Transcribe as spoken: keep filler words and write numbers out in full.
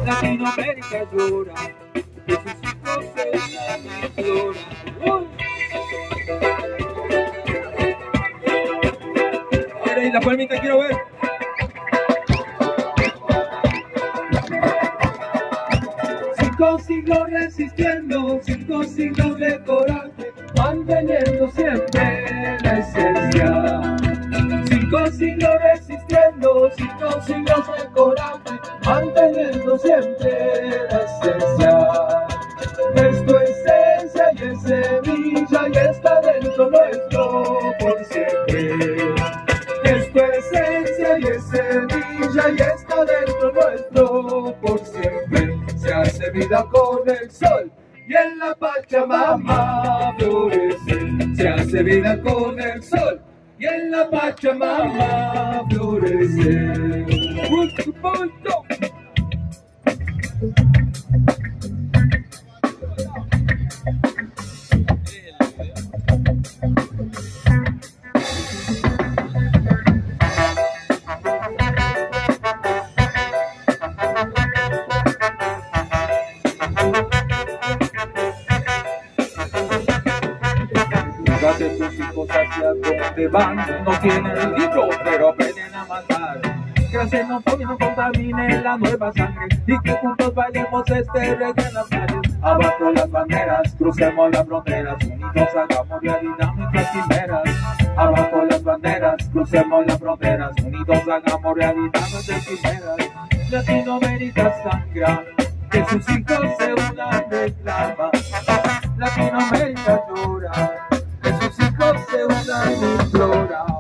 Latinoamérica llora, que sus hijos se unan y lloran. ¡Uy! La palmita quiero ver. Cinco siglos resistiendo, cinco siglos de coraje, manteniendo siempre la esencia. Cinco siglos resistiendo, cinco siglos de coraje, manteniendo siempre la esencia. Es tu esencia y es semilla y está dentro nuestro por siempre. Es tu esencia y es semilla y está dentro nuestro por siempre. Se hace vida con el sol y en la Pachamama florece. Se hace vida con el sol y en la Pachamama florece. De tus hijos hacia donde van, no tienen el libro, pero aprenden a matar. Que la xenofobia no contamine la nueva sangre y que juntos bailemos este reggae en las calles. Abajo las banderas, crucemos las fronteras, unidos hagamos realidad nuestras quimeras. Abajo las banderas, crucemos las fronteras, unidos hagamos realidad nuestras quimeras. Latinoamérica sangra, que sus hijos se unan reclama. Latinoamérica llora, que sus hijos se unan y imploran.